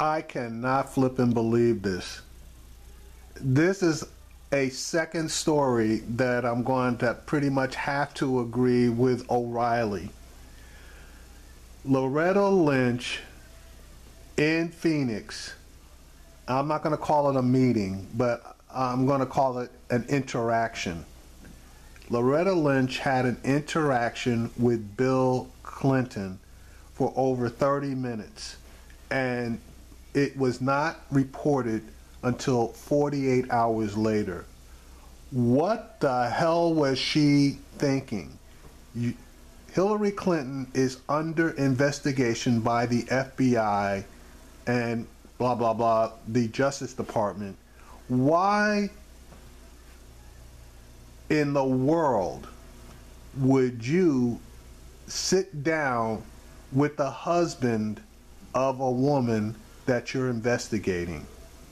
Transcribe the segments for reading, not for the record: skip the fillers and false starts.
I cannot flip and believe this. This is a second story that I'm going to pretty much have to agree with O'Reilly. Loretta Lynch in Phoenix. I'm not going to call it a meeting, but I'm going to call it an interaction. Loretta Lynch had an interaction with Bill Clinton for over 30 minutes, and it was not reported until 48 hours later. What the hell was she thinking? Hillary Clinton is under investigation by the FBI and blah, blah, blah, the Justice Department. Why in the world would you sit down with the husband of a woman that you're investigating?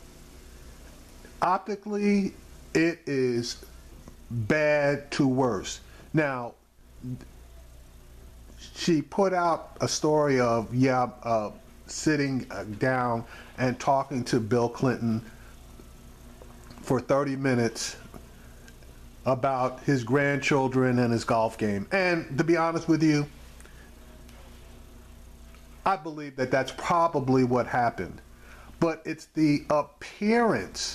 Optically, it is bad to worse. Now, she put out a story of, sitting down and talking to Bill Clinton for 30 minutes about his grandchildren and his golf game. And to be honest with you, I believe that that's probably what happened. But it's the appearance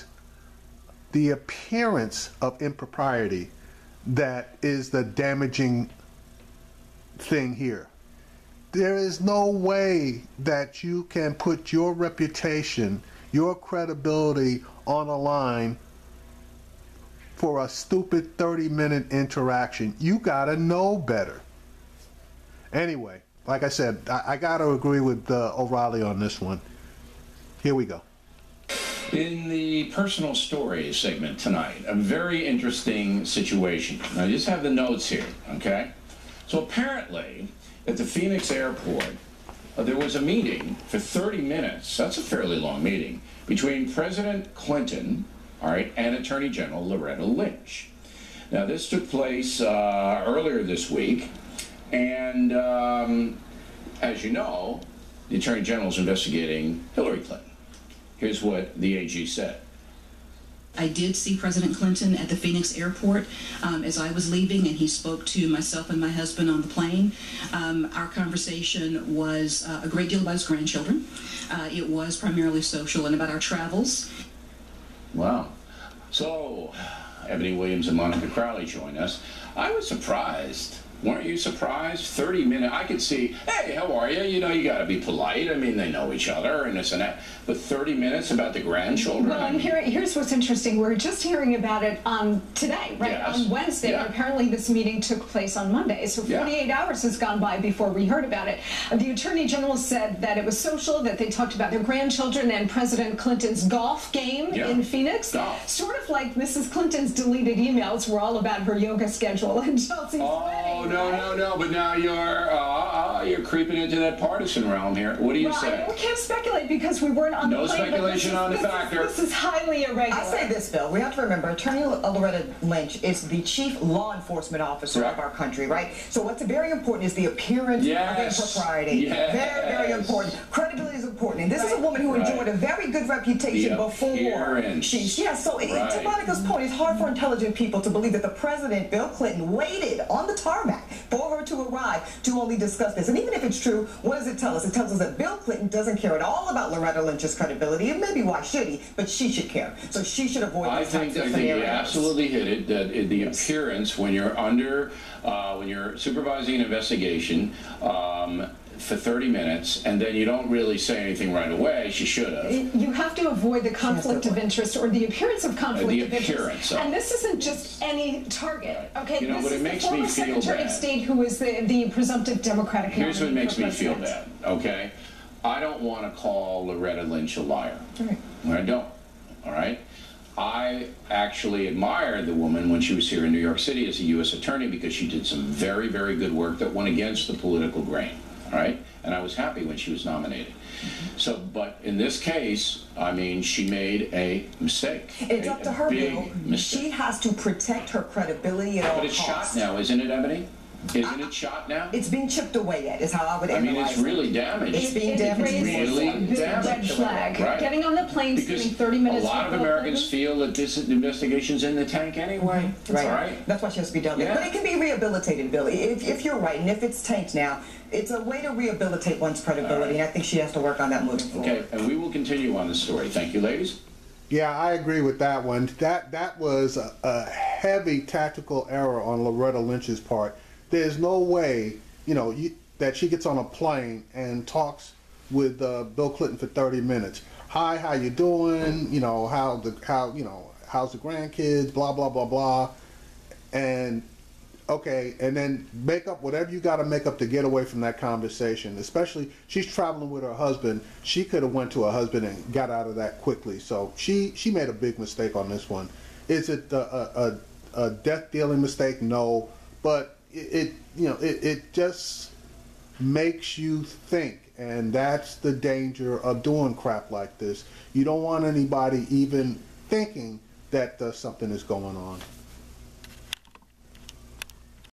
of impropriety that is the damaging thing here. There is no way that you can put your reputation, your credibility on a line for a stupid 30-minute interaction. You gotta know better. Anyway, like I said, I gotta agree with O'Reilly on this one. Here we go. In the personal stories segment tonight, a very interesting situation. I just have the notes here, okay? So apparently, at the Phoenix airport, there was a meeting for 30 minutes, that's a fairly long meeting, between President Clinton, all right, and Attorney General Loretta Lynch. Now, this took place earlier this week, and as you know, the Attorney General is investigating Hillary Clinton. Here's what the AG said. I did see President Clinton at the Phoenix airport as I was leaving, and he spoke to myself and my husband on the plane. Our conversation was a great deal about his grandchildren. It was primarily social and about our travels. Wow. So, Ebony Williams and Monica Crowley join us. I was surprised. Weren't you surprised? 30 minutes. I could see, hey, how are you? You know, you got to be polite. I mean, they know each other and this and that. But 30 minutes about the grandchildren? Well, here's what's interesting. We're just hearing about it today, right? Yes. On Wednesday. Yeah. Apparently, this meeting took place on Monday. So 48 hours has gone by before we heard about it. The Attorney General said that it was social, that they talked about their grandchildren and President Clinton's golf game in Phoenix. Golf. Sort of like Mrs. Clinton's deleted emails were all about her yoga schedule and Chelsea's wedding. No, but now you're creeping into that partisan realm here. What do you say? We can't speculate because we weren't on the plane. No speculation on the factor. This is highly irregular. I say this, Bill. We have to remember, Attorney Loretta Lynch is the chief law enforcement officer of our country, right? So what's very important is the appearance of impropriety. Yes. Very, very important. Credibility is important. And this is a woman who enjoyed a very good reputation before she. Yes, so to Monica's point, it's hard for intelligent people to believe that the president, Bill Clinton, waited on the tarmac for her to arrive to only discuss this. And even if it's true, what does it tell us? It tells us that Bill Clinton doesn't care at all about Loretta Lynch's credibility, and maybe why should he? But she should care. So she should avoid these types of scenarios. I think you absolutely hit it, that the appearance when you're under, when you're supervising an investigation, for 30 minutes, and then you don't really say anything right away. She should have. You have to avoid the conflict of interest or the appearance of conflict of interest. And this isn't just any target. Okay, you know, this but is it makes the former me feel Secretary bad. of State who is the presumptive Democratic nominee. Here's what makes me feel president. bad. Okay, I don't want to call Loretta Lynch a liar. Right. I don't. All right. I actually admired the woman when she was here in New York City as a U.S. attorney because she did some very, very good work that went against the political grain. All right, and I was happy when she was nominated. So, but in this case, I mean, she made a mistake. It's up to her, Bill. Mistake. She has to protect her credibility at all costs. But it's shot now, isn't it, Ebony? Isn't it shot now? It's being chipped away at, is how I would analyze it. I mean, it's really damaged. It's being damaged. Really damaged. Red flag. Right. Getting on the plane, because spending 30 minutes. A lot of Americans feel that this investigation's in the tank anyway. Right. That's why she has to be done. Yeah. But it can be rehabilitated, Billy. If you're right, and if it's tanked now, it's a way to rehabilitate one's credibility, and I think she has to work on that moving forward. Okay, and we will continue on the story. Thank you, ladies. Yeah, I agree with that one. That was a heavy tactical error on Loretta Lynch's part. There's no way, that she gets on a plane and talks with Bill Clinton for 30 minutes. Hi, how you doing? How's the grandkids? Blah blah blah blah. And okay, and then make up whatever you got to make up to get away from that conversation. Especially, she's traveling with her husband. She could have went to her husband and got out of that quickly. So she made a big mistake on this one. Is it a death dealing mistake? No, but it just makes you think, and that's the danger of doing crap like this. You don't want anybody even thinking that something is going on.